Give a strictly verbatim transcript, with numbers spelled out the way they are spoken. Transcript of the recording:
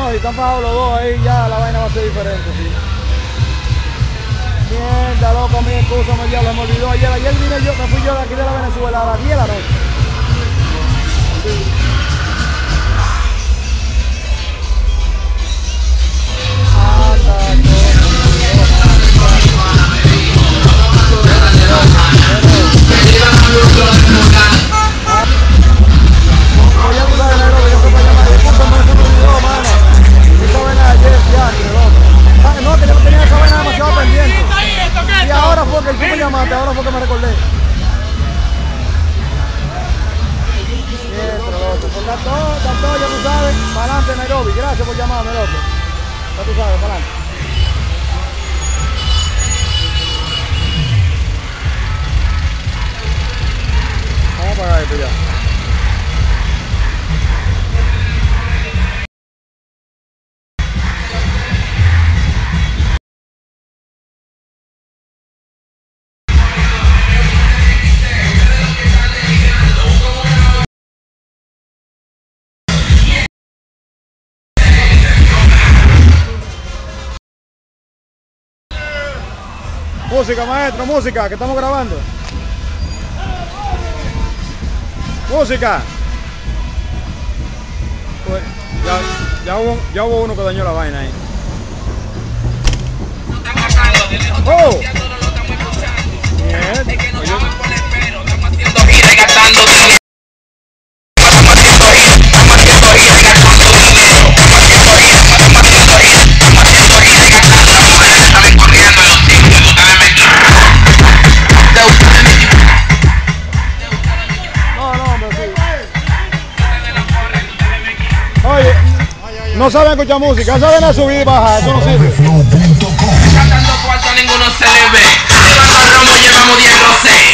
no, si están fajados los dos ahí, ya la vaina va a ser diferente, sí. Mierda, loco, mi excusa, me diablo, me olvidó ayer. Ayer vine yo, me fui yo de aquí de la Venezuela a las diez de la noche. Ahora fue que me recordé. Bien, loco. Pues está todo, está todo, ya tú sabes. Para adelante, Nairobi. Gracias por llamarme, loco. Ya tú sabes, para adelante. Vamos a pagar esto ya. Música, maestro, música, que estamos grabando. Música. Pues, ya, ya, hubo, ya hubo uno que dañó la vaina ahí. Oh. Bien. Oye, no saben escuchar música, saben a subir y bajar, eso no sirve. Cantando cuarto ninguno se le ve. Llevando romo, llevamos diez rosé.